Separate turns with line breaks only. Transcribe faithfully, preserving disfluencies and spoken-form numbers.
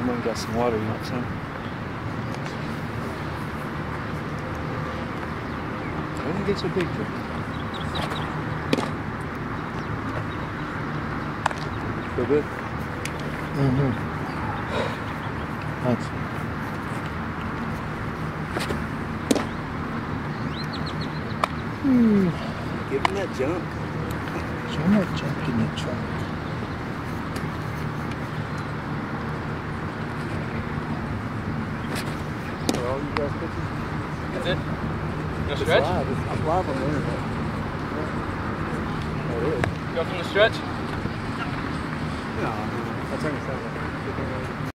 come on, get some water, you want some? I don't think it's a big drink. Feel good?
Mm-hmm. Thanks. Hmm.
Give him that junk.
So much junk in the trunk.
Are all you guys pictures?
That's it? You
It's
stretch?
live. It's, I'm live on the internet. Oh, it is.
Go from the stretch?
No, no, no. I'll turn this down.